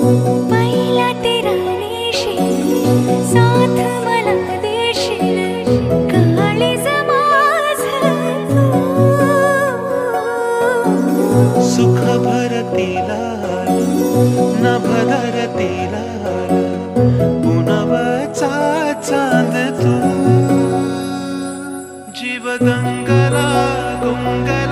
पहिला तेरा नेशील साथ मला देशील काळीज माझं तू. सुख भरतीला नभ धरतीला पुनवचा चांद तू. जीव गंगला गुंग